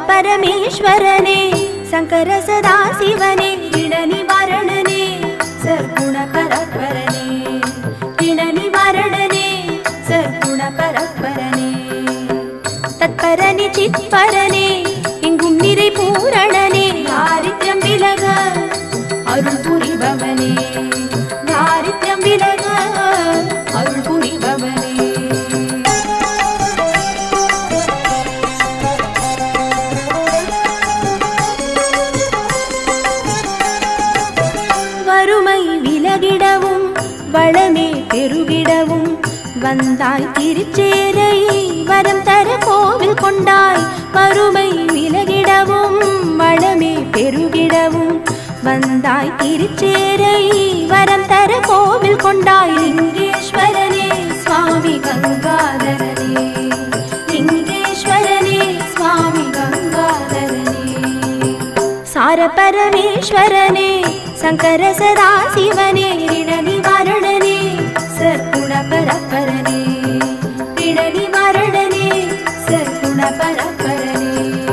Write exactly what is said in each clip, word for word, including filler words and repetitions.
परमेश्वरने शंकर सदा शिवने ऋण निवारणने सर्गुण परपरने ऋण निवारणने सर्गुण परपरने तत्परने चित्परने इंगुम निறை पूरणने दारिद्र्यं विलग अरुள் पुरिबवने दारिद्र्यं विलग अरुள் पुरिबवने வறுமை விலகிடவும் வளமே பெருகிடவும் வந்தாய் திருச்சேரை வரம் தர கோவில் கொண்டாய் வறுமை விலகிடவும் வளமே பெருகிடவும் வந்தாய் திருச்சேரை வரம் தர கோவில் கொண்டாய் லிங்கேஸ்வரனே சுவாமி கங்காதரனே லிங்கேஸ்வரனே சுவாமி கங்காதரனே सार परमेश्वरने शंकर सदा शिवने ऋण निवारणने सर्गुण परपरने ऋण निवारणने सर्गुण परपरने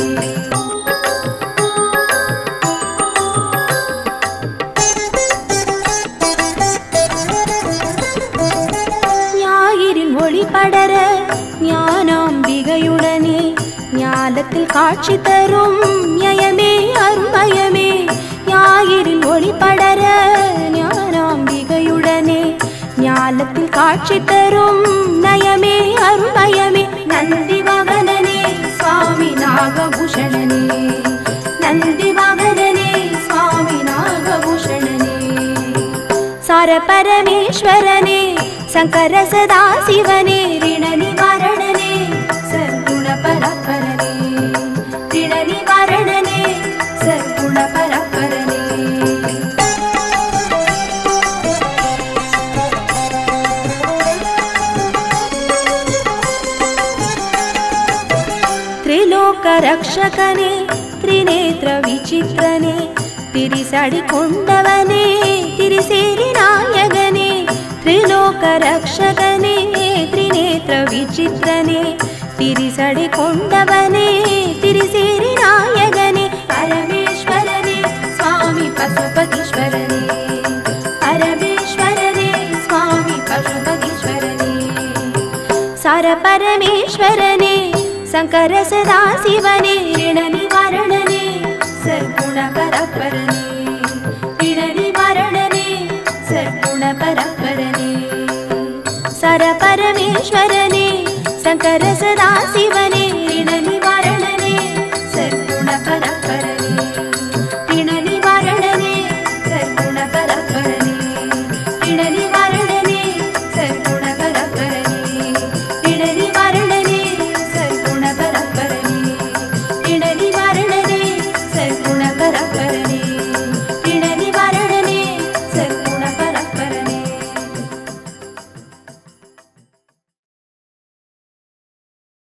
ஞாயிறில் ஒளி படர ஞானாம்பிகையுடனே ஞானத்தில் காட்சி தரும் ஞயமே அருள்மயமே ஞாயிறில் ஒளி படர ஞானாம்பிகையுடனே ஞானத்தில் காட்சி தரும் நயமே அருள்மயமே நந்தி வாகனனே சுவாமி நாகபூஷணனே நந்தி வாகனனே சுவாமி நாகபூஷணனே सार परमेश्वरने शंकर सदा शिवने ऋण निवारणने सर्गुण परपरने ऋण निवारणने सर्गुण परपरने त्रिलोक रक्षकने त्रिनेत्र विचित्रने तिरिसडि कोंडवने तिरिसेरि नायकने त्रिलोक रक्षकने त्रिनेत्र विचित्रने तिरिसडि कोंडवने तिरिसेरि नायकने परमेश्वरने स्वामी पशुपतीश्वरने परमेश्वरने स्वामी पशुपतीश्वरने सार परमेश्वरने शंकर सदा शिवने ऋण निवारणने सर्गुण परपरने ऋण निवारणने सर्गुण परपरने सार परमेश्वरने शंकर सदा